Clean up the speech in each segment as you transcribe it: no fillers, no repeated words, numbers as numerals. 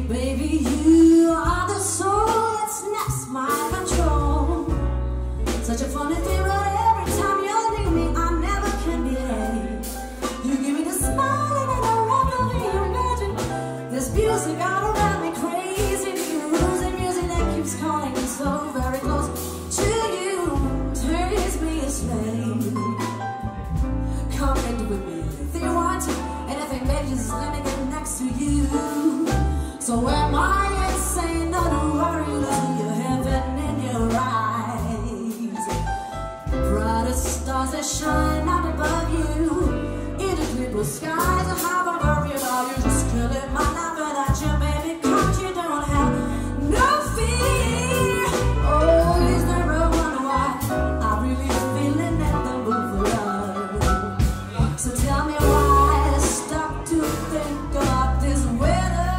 Baby, you are the soul that snaps my control. Such a funny thing, but every time you're near me, I never can behave. You give me the smile and I run over your magic. This music all around me crazy. Music that keeps calling me so very close to you. Turns me a slave. Come and do with me anything you want to. Anything, baby, just let me get next to you. So am I insane? No, don't worry, listen, you heaven in your eyes. Brightest stars that shine up above you. In the clear blue skies, I have a worry about you. Just killing my life without you, baby, 'cause you don't have no fear. Oh, is there a wonder why I'm really feeling at the move of love? So tell me why I stop to think about this weather.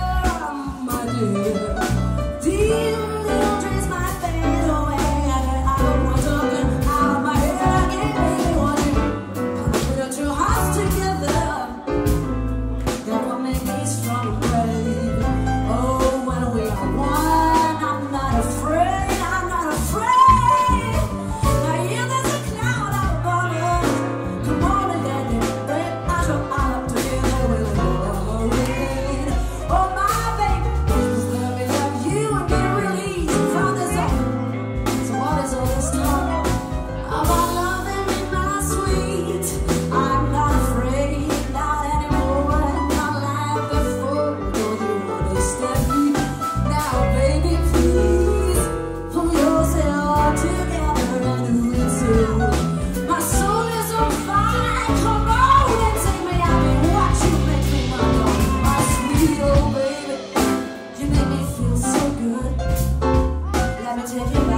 These little dreams might fade away. I don't want to get out of my head again, baby. Want you put our two hearts together. That will make me strong and brave. Oh, when we are one, I'm not afraid. I'm not afraid. Now here there's a cloud up above us. Come on and let it break. I show all up together with the rain. Oh my baby. Take it.